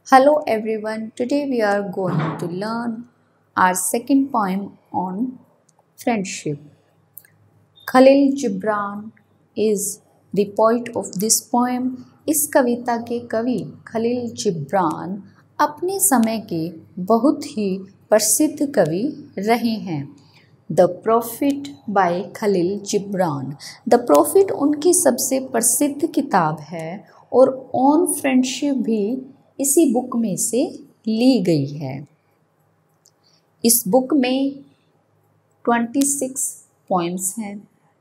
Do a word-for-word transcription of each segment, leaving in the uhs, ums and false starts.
Hello everyone, today we are going to learn our second poem on friendship. Khalil Gibran is the poet of this poem. इस कविता के कवि खलील जिब्रान अपने समय के बहुत ही प्रसिद्ध कवि रहे हैं। The Prophet by Khalil Gibran. The Prophet उनकी सबसे प्रसिद्ध किताब है और ऑन फ्रेंडशिप भी इसी बुक में से ली गई है। इस बुक में छब्बीस पॉइंट्स हैं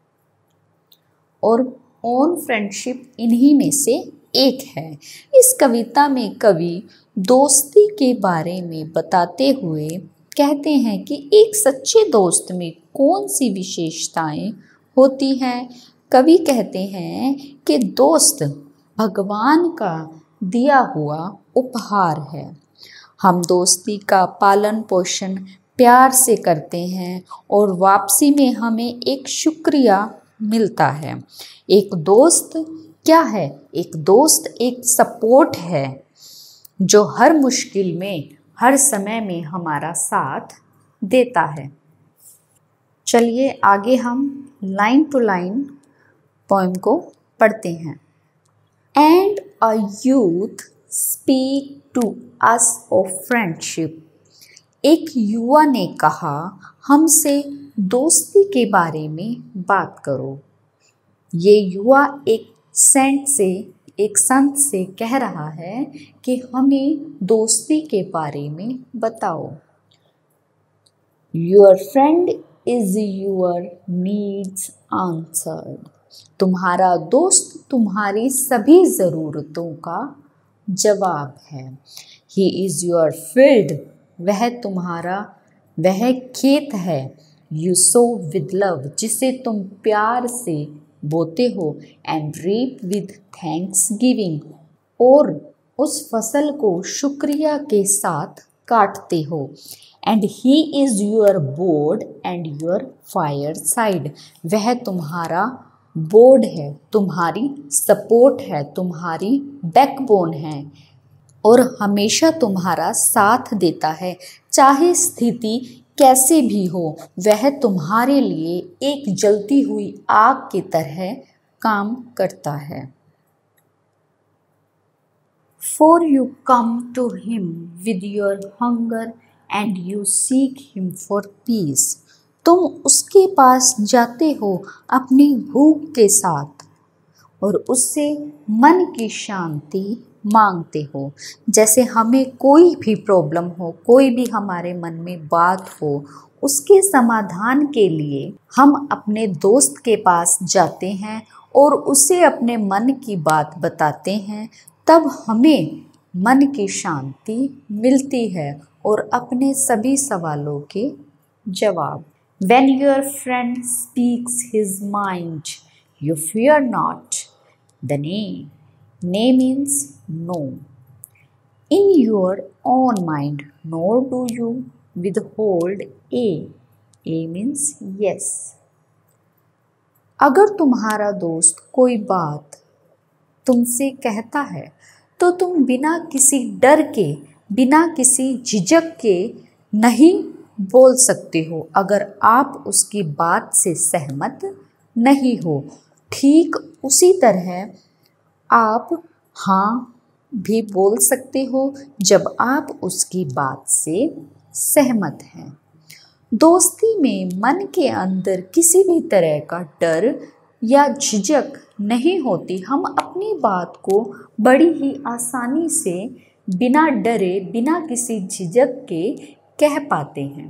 और ऑन फ्रेंडशिप इन्हीं में से एक है। इस कविता में कवि दोस्ती के बारे में बताते हुए कहते हैं कि एक सच्चे दोस्त में कौन सी विशेषताएं होती हैं। कवि कहते हैं कि दोस्त भगवान का दिया हुआ उपहार है। हम दोस्ती का पालन पोषण प्यार से करते हैं और वापसी में हमें एक शुक्रिया मिलता है। एक दोस्त क्या है? एक दोस्त एक सपोर्ट है जो हर मुश्किल में हर समय में हमारा साथ देता है। चलिए आगे हम लाइन टू लाइन पोएम को पढ़ते हैं। And a youth speak to us of friendship. एक युवा ने कहा, हमसे दोस्ती के बारे में बात करो। ये युवा एक सेंट से एक संत से कह रहा है कि हमें दोस्ती के बारे में बताओ। Your friend is your needs answered. तुम्हारा दोस्त तुम्हारी सभी ज़रूरतों का जवाब है। He is your field. वह तुम्हारा वह खेत है। You sow with love. जिसे तुम प्यार से बोते हो। And reap with thanksgiving. और उस फसल को शुक्रिया के साथ काटते हो। And he is your board and your fireside. वह तुम्हारा बोर्ड है, तुम्हारी सपोर्ट है, तुम्हारी बैकबोन है और हमेशा तुम्हारा साथ देता है। चाहे स्थिति कैसे भी हो, वह तुम्हारे लिए एक जलती हुई आग की तरह काम करता है। For you come to him with your hunger and you seek him for peace. तुम उसके पास जाते हो अपनी भूख के साथ और उससे मन की शांति मांगते हो। जैसे हमें कोई भी प्रॉब्लम हो, कोई भी हमारे मन में बात हो, उसके समाधान के लिए हम अपने दोस्त के पास जाते हैं और उसे अपने मन की बात बताते हैं। तब हमें मन की शांति मिलती है और अपने सभी सवालों के जवाब। When your friend speaks his mind, you fear not. The name. Nay means no. In your own mind, nor do you withhold a. A means yes. अगर तुम्हारा दोस्त कोई बात तुमसे कहता है तो तुम बिना किसी डर के, बिना किसी झिझक के नहीं बोल सकते हो अगर आप उसकी बात से सहमत नहीं हो। ठीक उसी तरह आप हाँ भी बोल सकते हो जब आप उसकी बात से सहमत हैं। दोस्ती में मन के अंदर किसी भी तरह का डर या झिझक नहीं होती। हम अपनी बात को बड़ी ही आसानी से बिना डरे, बिना किसी झिझक के कह पाते हैं।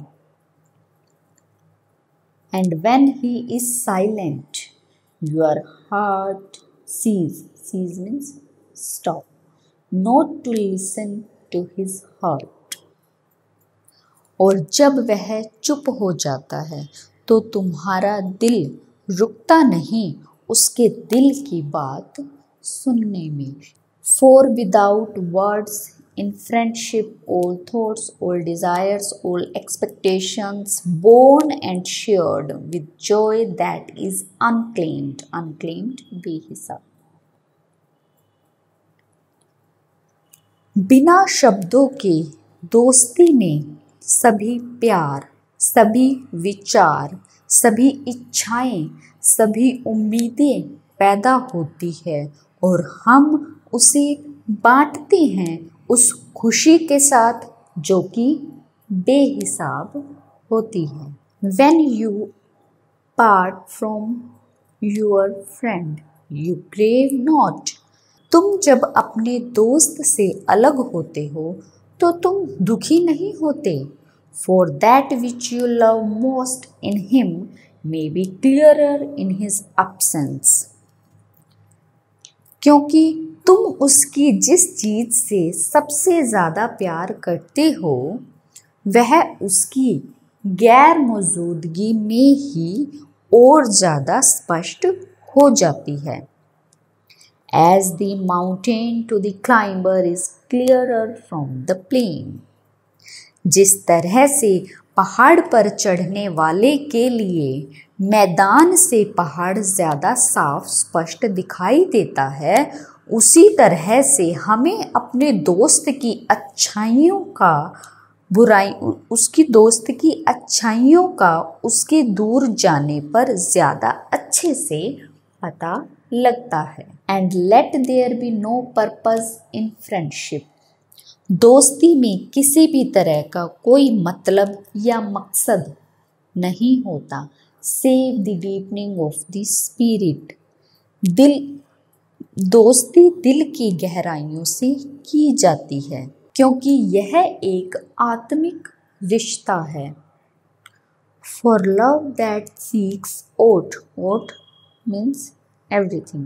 And when he is silent, your heart cease. Cease means stop. Not to listen to his heart. और जब वह चुप हो जाता है तो तुम्हारा दिल रुकता नहीं उसके दिल की बात सुनने में। For without words in friendship, all thoughts, all desires, all expectations, born and shared with joy that is unclaimed. Unclaimed बेहिसाब। बिना शब्दों के दोस्ती में सभी प्यार, सभी विचार, सभी इच्छाएं, सभी उम्मीदें पैदा होती है और हम उसे बांटते हैं उस खुशी के साथ जो कि बेहिसाब होती है। When you part from your friend, you grieve not. तुम जब अपने दोस्त से अलग होते हो तो तुम दुखी नहीं होते। For that which you love most in him may be clearer in his absence. क्योंकि तुम उसकी जिस चीज से सबसे ज्यादा प्यार करते हो वह उसकी गैर मौजूदगी में ही और ज्यादा स्पष्ट हो जाती है। As the mountain to the climber is clearer from the plain. जिस तरह से पहाड़ पर चढ़ने वाले के लिए मैदान से पहाड़ ज्यादा साफ स्पष्ट दिखाई देता है, उसी तरह से हमें अपने दोस्त की अच्छाइयों का बुराई उसकी दोस्त की अच्छाइयों का उसके दूर जाने पर ज्यादा अच्छे से पता लगता है। And let there be no purpose in friendship. दोस्ती में किसी भी तरह का कोई मतलब या मकसद नहीं होता। Save the deepening of the spirit. दिल दोस्ती दिल की गहराइयों से की जाती है क्योंकि यह एक आत्मिक रिश्ता है। For love that seeks aught aught means everything.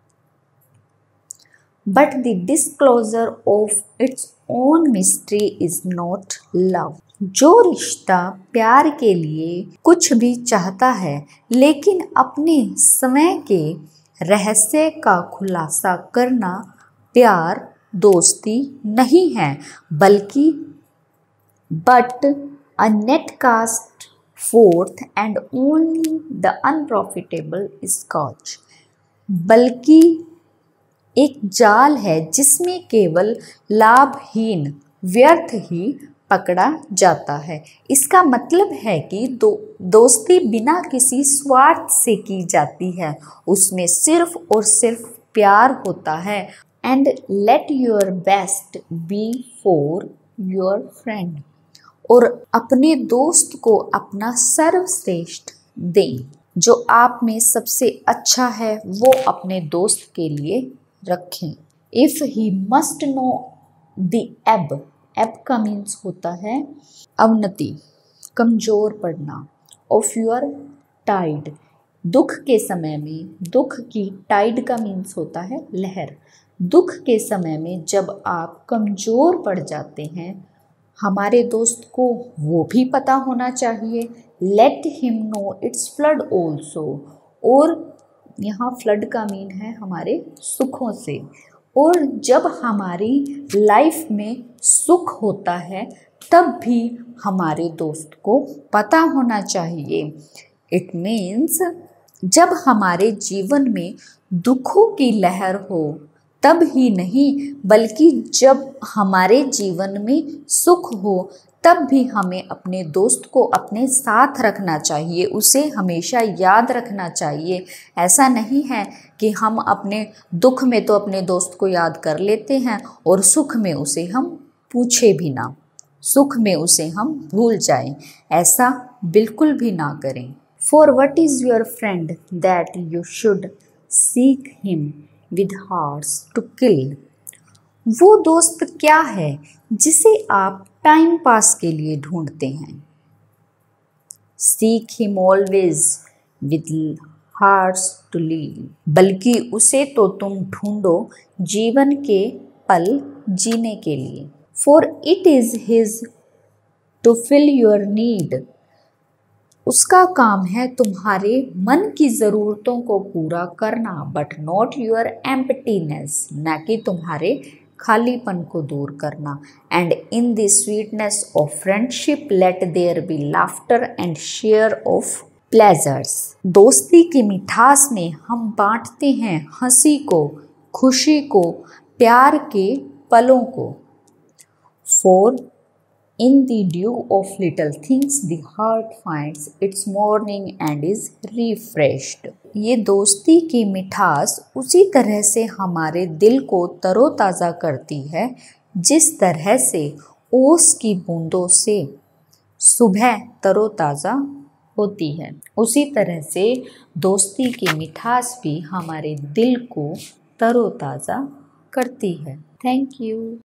But the disclosure of its own mystery is not love. जो रिश्ता प्यार के लिए कुछ भी चाहता है लेकिन अपने समय के रहस्य का खुलासा करना प्यार दोस्ती नहीं है, बल्कि but a net cast forth and only the unprofitable scotch. बल्कि एक जाल है जिसमें केवल लाभहीन व्यर्थ ही पकड़ा जाता है। इसका मतलब है कि दो दोस्ती बिना किसी स्वार्थ से की जाती है, उसमें सिर्फ और सिर्फ प्यार होता है। And let your best be for your friend. और अपने दोस्त को अपना सर्वश्रेष्ठ दें। जो आप में सबसे अच्छा है वो अपने दोस्त के लिए रखें। If he must know the ebb, ebb का मीन्स होता है अवनति, कमजोर पड़ना, ऑफ योर टाइड, दुख के समय में, दुख की टाइड का मीन्स होता है लहर। दुख के समय में जब आप कमजोर पड़ जाते हैं, हमारे दोस्त को वो भी पता होना चाहिए। Let him know its flood also. और यहाँ फ्लड का मीन है हमारे सुखों से। और जब हमारी लाइफ में सुख होता है तब भी हमारे दोस्त को पता होना चाहिए। इट मीन्स जब हमारे जीवन में दुखों की लहर हो तब ही नहीं, बल्कि जब हमारे जीवन में सुख हो तब भी हमें अपने दोस्त को अपने साथ रखना चाहिए, उसे हमेशा याद रखना चाहिए। ऐसा नहीं है कि हम अपने दुख में तो अपने दोस्त को याद कर लेते हैं और सुख में उसे हम पूछे भी ना, सुख में उसे हम भूल जाएं। ऐसा बिल्कुल भी ना करें। For what is your friend that you should seek him with hearts to kill. वो दोस्त क्या है जिसे आप टाइम पास के लिए ढूंढते हैं। Seek him always with hearts to live. बल्कि उसे तो तुम ढूंढो जीवन के पल जीने के लिए। For it is his to fill your need. उसका काम है तुम्हारे मन की ज़रूरतों को पूरा करना, बट नॉट योर एम्प्टीनेस, ना कि तुम्हारे खालीपन को दूर करना। And in the sweetness of friendship let there be laughter and share of pleasures. दोस्ती की मिठास में हम बांटते हैं हंसी को, खुशी को, प्यार के पलों को। For in the dew of little things the heart finds its morning and is refreshed. ये दोस्ती की मिठास उसी तरह से हमारे दिल को तरोताज़ा करती है जिस तरह से ओस की बूंदों से सुबह तरोताज़ा होती है। उसी तरह से दोस्ती की मिठास भी हमारे दिल को तरोताज़ा करती है। Thank you.